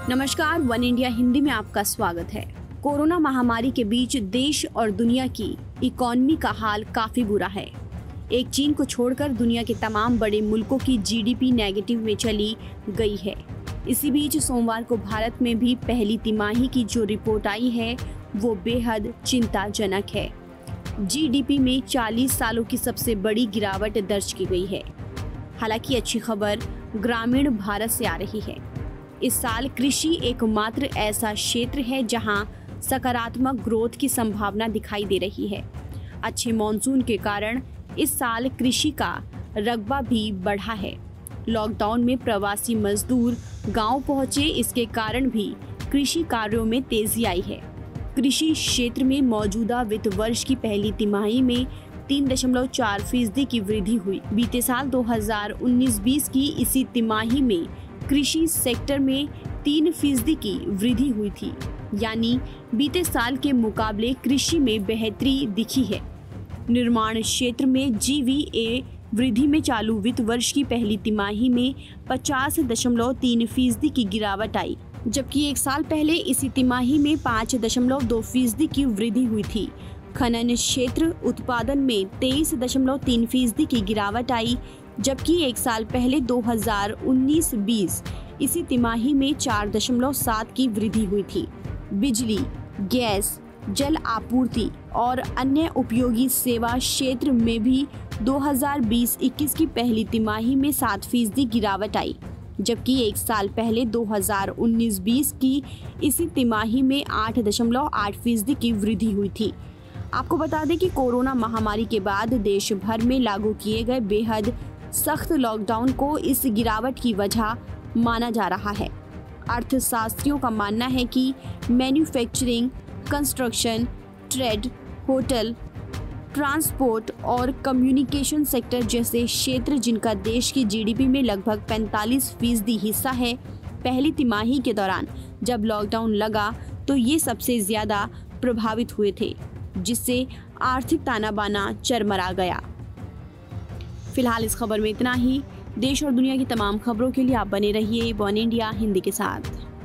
नमस्कार, one India Hindi में आपका स्वागत है। कोरोना महामारी के बीच देश और दुनिया की इकोनॉमी का हाल काफी बुरा है। एक चीन को छोड़कर दुनिया के तमाम बड़े मुल्कों की जीडीपी नेगेटिव में चली गई है। इसी बीच सोमवार को भारत में भी पहली तिमाही की जो रिपोर्ट आई है वो बेहद चिंताजनक है। जीडीपी में 40 सालों की सबसे बड़ी गिरावट दर्ज की गई है। हालांकि अच्छी खबर ग्रामीण भारत से आ रही है। इस साल कृषि एकमात्र ऐसा क्षेत्र है जहां सकारात्मक ग्रोथ की संभावना दिखाई दे रही है। अच्छे मॉनसून के कारण इस साल कृषि का रकबा भी बढ़ा है। लॉकडाउन में प्रवासी मजदूर गांव पहुंचे, इसके कारण भी कृषि कार्यों में तेजी आई है। कृषि क्षेत्र में मौजूदा वित्त वर्ष की पहली तिमाही में 3.4% की वृद्धि हुई। बीते साल 2019-20 की इसी तिमाही में कृषि सेक्टर में 3% की वृद्धि हुई थी, यानी बीते साल के मुकाबले कृषि में बेहतरी दिखी है। निर्माण क्षेत्र में जीवीए वृद्धि में चालू वित्त वर्ष की पहली तिमाही में 50.3% की गिरावट आई, जबकि एक साल पहले इसी तिमाही में 5.2% की वृद्धि हुई थी। खनन क्षेत्र उत्पादन में 23.3% की गिरावट आई, जबकि एक साल पहले 2019-20 इसी तिमाही में 4.7 की वृद्धि हुई थी। बिजली, गैस, जल आपूर्ति और अन्य उपयोगी सेवा क्षेत्र में भी 2020-21 की पहली तिमाही में 7% गिरावट आई, जबकि एक साल पहले 2019-20 की इसी तिमाही में 8.8% की वृद्धि हुई थी। आपको बता दें कि कोरोना महामारी के बाद देश भर में लागू किए गए बेहद सख्त लॉकडाउन को इस गिरावट की वजह माना जा रहा है। अर्थशास्त्रियों का मानना है कि manufacturing, construction, trade, hotel, transport और कम्युनिकेशन सेक्टर जैसे क्षेत्र, जिनका देश की जीडीपी में लगभग 45% हिस्सा है, पहली तिमाही के दौरान जब लॉकडाउन लगा तो ये सबसे ज्यादा प्रभावित हुए थे, जिससे आर्थिक ताना बाना चरमरा गया। फिलहाल इस खबर में इतना ही। देश और दुनिया की तमाम खबरों के लिए आप बने रहिए वन इंडिया हिंदी के साथ।